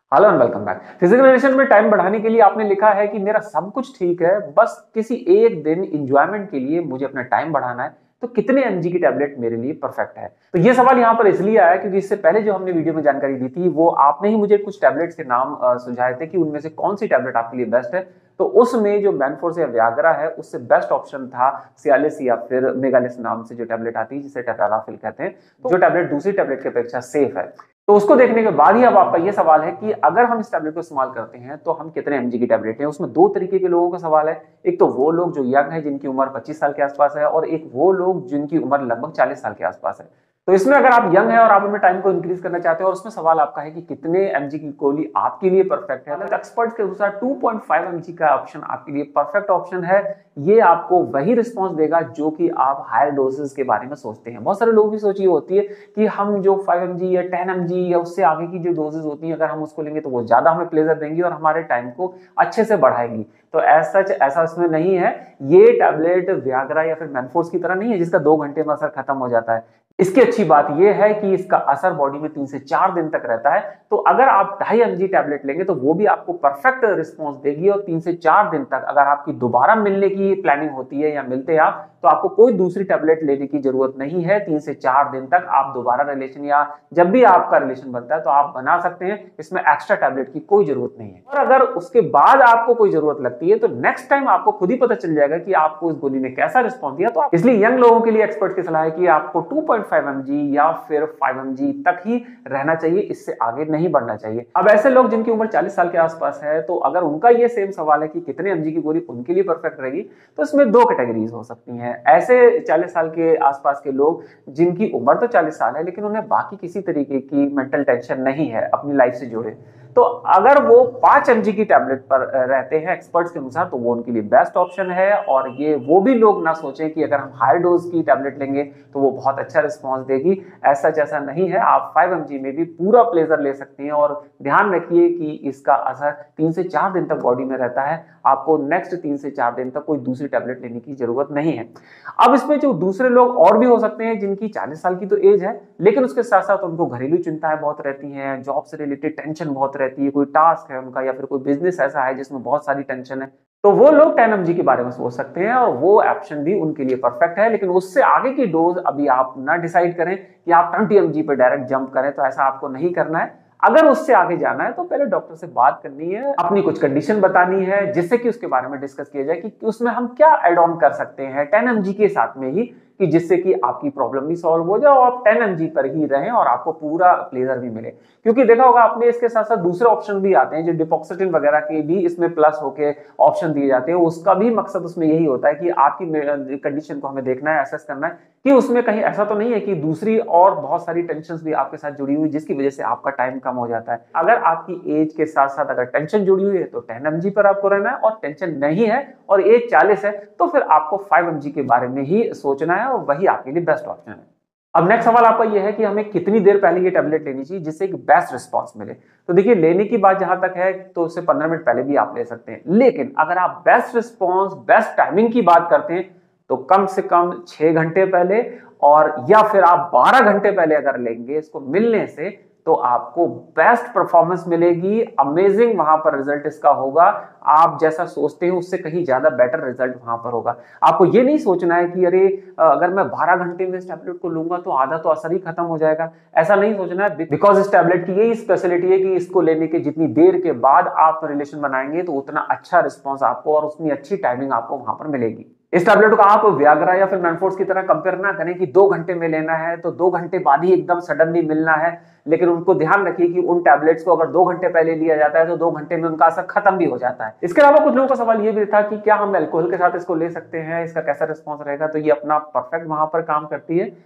Hello and welcome back. Physical relation में time बढ़ाने के लिए आपने लिखा है कि मेरा सब कुछ ठीक है, बस किसी एक दिन इंजॉयमेंट के लिए मुझे अपना टाइम बढ़ाना है, तो कितने एमजी की टैबलेट मेरे लिए परफेक्ट है। तो ये सवाल यहाँ पर इसलिए आया क्योंकि इससे पहले जो हमने वीडियो में जानकारी दी थी वो आपने ही मुझे कुछ टैबलेट्स के नाम सुझाए थे कि उनमें से कौन सी टैबलेट आपके लिए बेस्ट है। तो उसमें जो मैनफोर्स या व्याग्रा है उससे बेस्ट ऑप्शन था सियालिस या फिर मेगालिस नाम से जो टैबलेट आती है जिसे टेटाराफिल कहते हैं, तो जो टैबलेट दूसरी टैबलेट की अपेक्षा सेफ है। तो उसको देखने के बाद ही अब आपका ये सवाल है कि अगर हम इस टैबलेट को इस्तेमाल करते हैं तो हम कितने एमजी की टैबलेट है। उसमें दो तरीके के लोगों का सवाल है। एक तो वो लोग जो यंग है जिनकी उम्र 25 साल के आसपास है, और एक वो लोग जिनकी उम्र लगभग 40 साल के आसपास है। तो इसमें अगर आप यंग है और आप अपने टाइम को इंक्रीज करना चाहते हैं और उसमें सवाल आपका है कि कितने एमजी की गोली आपके लिए परफेक्ट है, तो एक्सपर्ट्स के अनुसार 2.5 एमजी का ऑप्शन आपके लिए परफेक्ट ऑप्शन है। ये आपको वही रिस्पॉन्स देगा जो कि आप हायर डोजेस के बारे में सोचते हैं। बहुत सारे लोग भी सोच ये होती है कि हम जो 5 mg या 10 mg या उससे आगे की जो डोजेस होती हैं अगर हम उसको लेंगे तो वो ज्यादा हमें प्लेजर देंगी और हमारे टाइम को अच्छे से बढ़ाएंगी। तो ऐसा इसमें नहीं है। ये टैबलेट व्याग्रा या फिर मैनफोर्स की तरह नहीं है जिसका 2 घंटे में असर खत्म हो जाता है। इसकी अच्छी बात यह है कि इसका असर बॉडी में 3 से 4 दिन तक रहता है। तो अगर आप 2.5 mg टैबलेट लेंगे तो वो भी आपको परफेक्ट रिस्पॉन्स देगी, और 3 से 4 दिन तक अगर आपकी दोबारा मिलने की प्लानिंग होती है या मिलते हैं आप, तो आपको कोई दूसरी टैबलेट लेने की जरूरत नहीं है। 3 से 4 दिन तक आप दोबारा रिलेशन या जब भी आपका रिलेशन बनता है तो आप बना सकते हैं। इसमें एक्स्ट्रा टैबलेट की कोई जरूरत नहीं है। और अगर उसके बाद आपको कोई जरूरत लगती है तो नेक्स्ट टाइम आपको खुद ही पता चल जाएगा कि आपको इस गोली ने कैसा रिस्पॉन्स दिया। तो इसलिए यंग लोगों के लिए एक्सपर्ट की सलाह है कि आपको 2.5 mg या फिर 5 mg तक ही रहना चाहिए, इससे आगे नहीं बढ़ना चाहिए। अब ऐसे लोग जिनकी उम्र 40 साल के आसपास है, तो अगर उनका ये सेम सवाल है कि कितने एमजी की गोली उनके लिए परफेक्ट रहेगी, तो इसमें दो कैटेगरीज हो सकती हैं। ऐसे 40 साल के आसपास के लोग जिनकी उम्र तो 40 साल है लेकिन उन्हें बाकी किसी तरीके की मेंटल टेंशन नहीं है अपनी लाइफ से जुड़े, तो अगर वो 5 mg की टैबलेट पर रहते हैं एक्सपर्ट्स के अनुसार तो वो उनके लिए बेस्ट ऑप्शन है। और ये वो भी लोग ना सोचें कि अगर हम हाई डोज की टैबलेट लेंगे तो वो बहुत अच्छा रिस्पॉन्स देगी। ऐसा नहीं है। आप 5 mg में भी पूरा प्लेजर ले सकते हैं, और ध्यान रखिए कि इसका असर 3 से 4 दिन तक बॉडी में रहता है। आपको नेक्स्ट 3 से 4 दिन तक कोई दूसरी टैबलेट लेने की जरूरत नहीं है। अब इसमें जो दूसरे लोग और भी हो सकते हैं जिनकी 40 साल की तो एज है, लेकिन उसके साथ साथ उनको घरेलू चिंताएं बहुत रहती हैं, जॉब से रिलेटेड टेंशन बहुत रहती है, कोई टास्क है उनका या फिर कोई बिजनेस ऐसा है जिसमें बहुत सारी टेंशन है, तो वो लोग 10 mg के बारे में सोच सकते हैं और वो ऑप्शन भी उनके लिए परफेक्ट है। लेकिन उससे आगे की डोज अभी आप ना डिसाइड करें कि आप 20 mg पे डायरेक्ट जंप करें, तो ऐसा आपको नहीं करना है। अगर उससे आगे जाना है तो पहले डॉक्टर से बात करनी है, अपनी कुछ कंडीशन बतानी है जिससे कि उसके बारे में डिस्कस किया जाए कि उसमें हम क्या एड ऑन कर सकते हैं 10 mg के साथ में ही, कि जिससे कि आपकी प्रॉब्लम भी सॉल्व हो जाए और आप 10 mg पर ही रहें और आपको पूरा प्लेजर भी मिले। क्योंकि देखा होगा आपने इसके साथ साथ दूसरे ऑप्शन भी आते हैं जो डिपॉक्सिटिन वगैरह के भी इसमें प्लस होके ऑप्शन दिए जाते हैं। उसका भी मकसद उसमें यही होता है कि आपकी कंडीशन को हमें देखना है, एसेस करना है कि उसमें कहीं ऐसा तो नहीं है कि दूसरी और बहुत सारी टेंशन भी आपके साथ जुड़ी हुई जिसकी वजह से आपका टाइम कम हो जाता है। अगर आपकी एज के साथ साथ अगर टेंशन जुड़ी हुई है तो 10 mg पर आपको रहना है, और टेंशन नहीं है और एज 40 है तो फिर आपको 5 mg के बारे में ही सोचना है, और वही आपके लिए बेस्ट ऑप्शन है। अब नेक्स्ट सवाल आपका यह है कि हमें कितनी देर पहले ये टैबलेट लेनी चाहिए जिससे एक बेस्ट रिस्पांस मिले। तो देखिए, लेने की बात जहां तक है तो उससे 15 मिनट पहले भी आप ले सकते हैं, लेकिन अगर आप बेस्ट रिस्पांस बेस्ट टाइमिंग की बात करते हैं तो कम से कम 6 घंटे पहले, और या फिर आप 12 घंटे पहले अगर लेंगे इसको मिलने से तो आपको बेस्ट परफॉर्मेंस मिलेगी। अमेजिंग वहां पर रिजल्ट इसका होगा। आप जैसा सोचते हैं उससे कहीं ज्यादा बेटर रिजल्ट वहां पर होगा। आपको ये नहीं सोचना है कि अरे अगर मैं 12 घंटे में इस टैबलेट को लूंगा तो आधा तो असर ही खत्म हो जाएगा। ऐसा नहीं सोचना है, बिकॉज इस टैबलेट की यही स्पेशलिटी है कि इसको लेने के जितनी देर के बाद आप रिलेशन बनाएंगे तो उतना अच्छा रिस्पॉन्स आपको और उतनी अच्छी टाइमिंग आपको वहां पर मिलेगी। इस टैबलेट को आप व्याग्रा या फिर मैनफोर्स की तरह कंपेयर ना करें कि 2 घंटे में लेना है तो 2 घंटे बाद ही एकदम सडनली मिलना है। लेकिन उनको ध्यान रखिए कि उन टैबलेट्स को अगर 2 घंटे पहले लिया जाता है तो 2 घंटे में उनका असर खत्म भी हो जाता है। इसके अलावा कुछ लोगों का सवाल ये भी था कि क्या हम अल्कोहल के साथ इसको ले सकते हैं, इसका कैसा रिस्पॉन्स रहेगा। तो ये अपना परफेक्ट वहां पर काम करती है।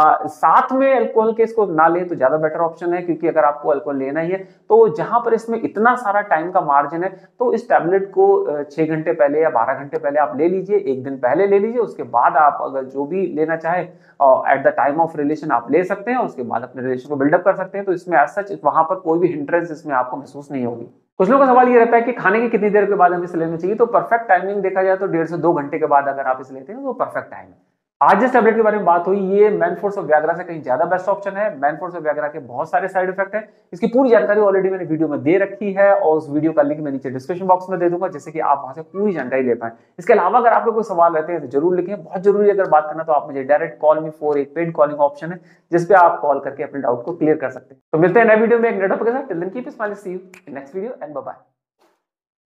साथ में अल्कोहल के इसको ना ले तो ज्यादा बेटर ऑप्शन है, क्योंकि अगर आपको अल्कोहल लेना ही है तो जहां पर इसमें इतना सारा टाइम का मार्जिन है तो इस टैबलेट को 6 घंटे पहले या 12 घंटे पहले आप ले लीजिए, एक दिन पहले ले लीजिए। उसके बाद आप अगर जो भी लेना चाहे at the time of relation आप ले सकते हैं, उसके बाद अपने रिलेशन को बिल्डअप कर सकते हैं। तो इसमें एज सच वहां पर कोई भी हिंड्रेंस इसमें आपको महसूस नहीं होगी। कुछ लोगों का सवाल ये रहता है कि खाने की कितनी देर के बाद हमें इसे लेना चाहिए। तो परफेक्ट टाइमिंग देखा जाए तो 1.5 से 2 घंटे के बाद अगर आप इसे लेते हैं तो परफेक्ट टाइम है। आज जिस टैबलेट के बारे में बात हुई ये मैनफोर्स ऑफ व्याग्रा से कहीं ज्यादा बेस्ट ऑप्शन है। मैनफोर्स ऑफ व्याग्रा के बहुत सारे साइड इफेक्ट हैं, इसकी पूरी जानकारी ऑलरेडी मैंने वीडियो में दे रखी है और उस वीडियो का लिंक मैं नीचे डिस्क्रिप्शन बॉक्स में दे दूंगा, जिससे कि आप वहां से पूरी जानकारी ले पाए। इसके अलावा अगर आपके कोई सवाल रहते हैं तो जरूर लिखें, बहुत जरूरी अगर बात करना तो आप मुझे डायरेक्ट कॉल मी फॉर एक पेड कॉलिंग ऑप्शन है जिसपे आप कॉल करके अपने डाउट को क्लियर कर सकते हैं। तो मिलते हैं नए वीडियो में एक नए टॉपिक के साथ। Till then keep smiling, see you in next video and bye bye.